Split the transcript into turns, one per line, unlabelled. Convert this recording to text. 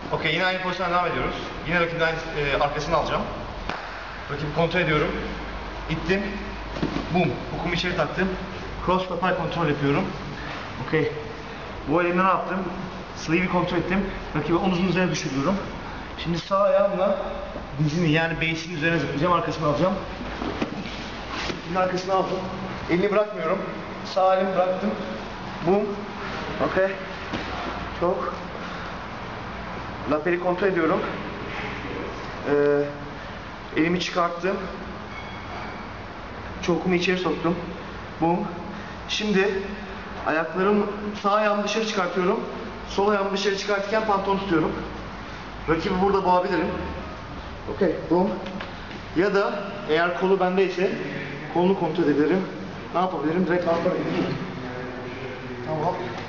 Okey, yine aynı pozisyona devam ediyoruz. Yine rakibin aynı arkasını alacağım. Rakibi kontrol ediyorum. İttim. Boom. Hukumu içeri taktım. Cross lapel kontrol yapıyorum. Okey. Bu elimle ne yaptım? Sleeve'i kontrol ettim. Rakibi omuzun üzerine düşürüyorum. Şimdi sağ ayağımla dizini yani base'in üzerine zıplayacağım. Arkasını alacağım. Şimdi arkasını aldım. Elini bırakmıyorum. Sağ elimi bıraktım. Boom. Okey. Çok. Lapeli kontrol ediyorum. Elimi çıkarttım. Çokumu içeri soktum. Boom. Şimdi sağ ayağımı dışarı çıkartıyorum. Sol ayağımı dışarı çıkartırken pantolonu tutuyorum. Rakibi burada boğabilirim. Okey. Boom. Ya da eğer kolu bendeyse kolunu kontrol edebilirim. Ne yapabilirim? Direkt arka. Tamam.